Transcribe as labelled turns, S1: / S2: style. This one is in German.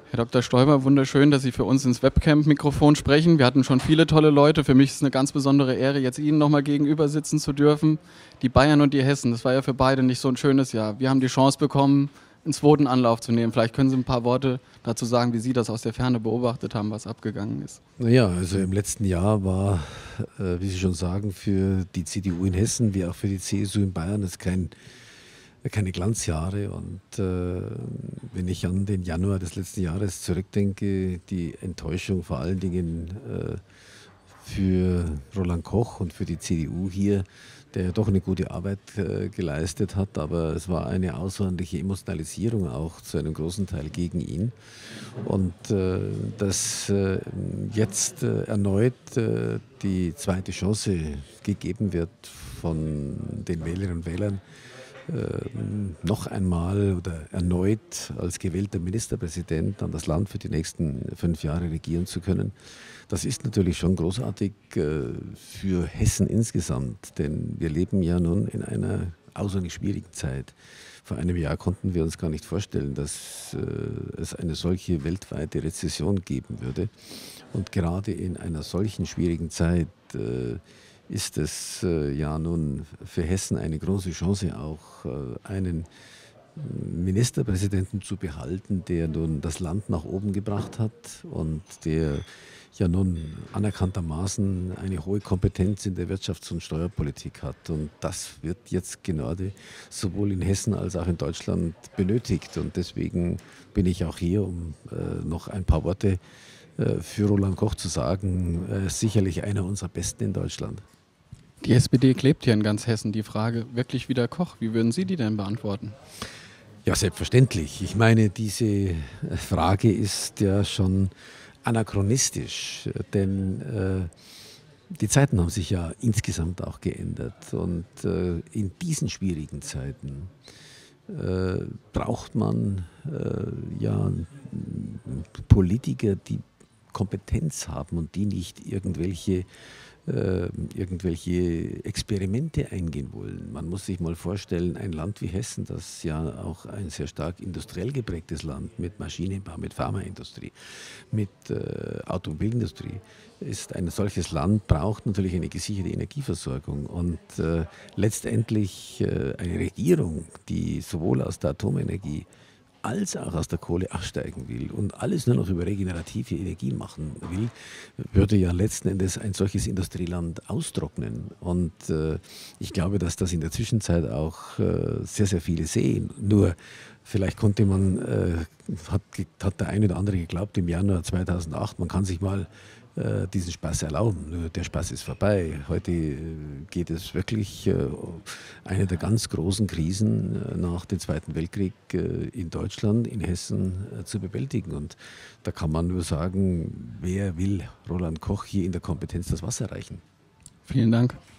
S1: Herr Dr. Stoiber, wunderschön, dass Sie für uns ins Webcam-Mikrofon sprechen. Wir hatten schon viele tolle Leute. Für mich ist es eine ganz besondere Ehre, jetzt Ihnen nochmal gegenüber sitzen zu dürfen. Die Bayern und die Hessen, das war ja für beide nicht so ein schönes Jahr. Wir haben die Chance bekommen, einen zweiten Anlauf zu nehmen. Vielleicht können Sie ein paar Worte dazu sagen, wie Sie das aus der Ferne beobachtet haben, was abgegangen ist.
S2: Naja, also im letzten Jahr war, wie Sie schon sagen, für die CDU in Hessen wie auch für die CSU in Bayern das keine Glanzjahre. Und wenn ich an den Januar des letzten Jahres zurückdenke, die Enttäuschung vor allen Dingen für Roland Koch und für die CDU hier, der ja doch eine gute Arbeit geleistet hat, aber es war eine außerordentliche Emotionalisierung auch zu einem großen Teil gegen ihn. Und dass jetzt erneut die zweite Chance gegeben wird von den Wählerinnen und Wählern, noch einmal oder erneut als gewählter Ministerpräsident dann das Land für die nächsten 5 Jahre regieren zu können. Das ist natürlich schon großartig für Hessen insgesamt, denn wir leben ja nun in einer außerordentlich schwierigen Zeit. Vor einem Jahr konnten wir uns gar nicht vorstellen, dass es eine solche weltweite Rezession geben würde. Und gerade in einer solchen schwierigen Zeit ist es ja nun für Hessen eine große Chance, auch einen Ministerpräsidenten zu behalten, der nun das Land nach oben gebracht hat und der ja nun anerkanntermaßen eine hohe Kompetenz in der Wirtschafts- und Steuerpolitik hat. Und das wird jetzt gerade sowohl in Hessen als auch in Deutschland benötigt. Und deswegen bin ich auch hier, um noch ein paar Worte für Roland Koch zu sagen. Er ist sicherlich einer unserer Besten in Deutschland.
S1: Die SPD klebt hier in ganz Hessen. Die Frage, wirklich wieder Koch, wie würden Sie die denn beantworten?
S2: Ja, selbstverständlich. Ich meine, diese Frage ist ja schon anachronistisch, denn die Zeiten haben sich ja insgesamt auch geändert. Und in diesen schwierigen Zeiten braucht man ja Politiker, die Kompetenz haben und die nicht irgendwelche Experimente eingehen wollen. Man muss sich mal vorstellen, ein Land wie Hessen, das ja auch ein sehr stark industriell geprägtes Land mit Maschinenbau, mit Pharmaindustrie, mit Automobilindustrie ist. Ein solches Land braucht natürlich eine gesicherte Energieversorgung und letztendlich eine Regierung, die sowohl aus der Atomenergie als auch aus der Kohle aussteigen will und alles nur noch über regenerative Energie machen will, würde ja letzten Endes ein solches Industrieland austrocknen. Und ich glaube, dass das in der Zwischenzeit auch sehr, sehr viele sehen. Nur vielleicht konnte man, hat der eine oder andere geglaubt im Januar 2008, man kann sich mal diesen Spaß erlauben. Nur der Spaß ist vorbei. Heute geht es wirklich eine der ganz großen Krisen nach dem Zweiten Weltkrieg in Deutschland, in Hessen zu bewältigen. Und da kann man nur sagen, wer will Roland Koch hier in der Kompetenz das Wasser reichen?
S1: Vielen Dank.